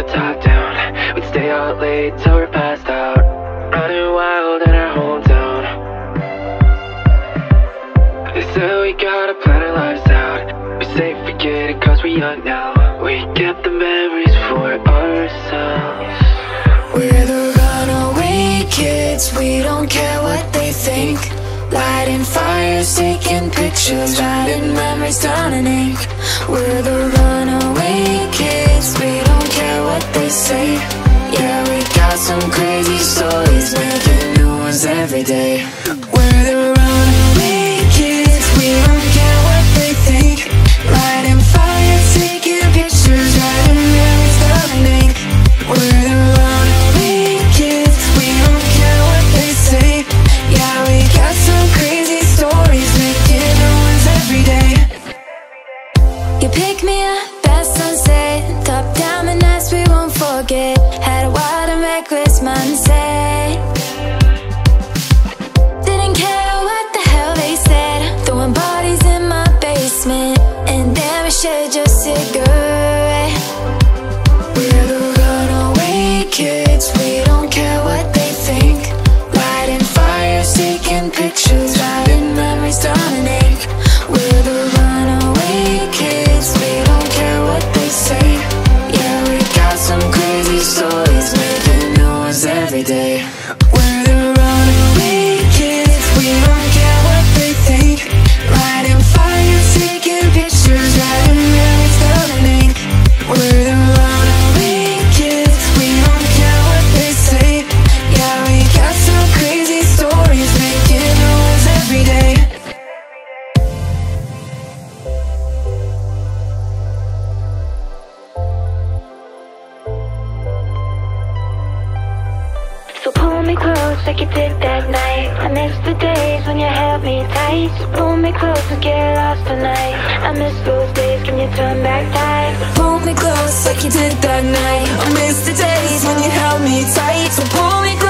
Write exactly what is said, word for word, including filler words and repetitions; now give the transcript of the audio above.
top down. We'd stay out late till we're passed out, running wild in our hometown. They said we gotta plan our lives out. We say forget it cause we're young now. We kept the memories for ourselves. We're the runaway kids, we don't care what they think. Lighting fires, taking pictures, writing memories down in ink. We're the runaway kids, we don't care what they say. Yeah, we got some crazy stories, making new ones every day. We're the runaway kids, we don't care what they think. Lighting fires, taking pictures, writing memories down in ink. We're the runaway kids, we don't care what they say. Yeah, we got some crazy stories, making new ones every day. You pick me up at sunset, top down the nights we won't forget. Had a wild and reckless mindset. Didn't care what the hell they said, throwing bodies in my basement, and then we shared your cigarette. We're the runaway kids, we don't care what they think. Lighting fires, taking pictures, writing memories down in ink. We're the runaway kids, we don't care what they say. Yeah, we got some crazy stories, making new ones every day. We're the runaway kids, we don't care what they think. Lighting fires, taking pictures, writing memories down in ink. We're the runaway kids, we don't care what they say. Yeah, we got some crazy stories, making new ones every day. So pull me close like you did that night. I miss the days when you held me tight. So pull me close and get lost tonight. I miss those days, can you turn back time? Pull me close like you did that night. I miss the days when you held me tight. So pull me close.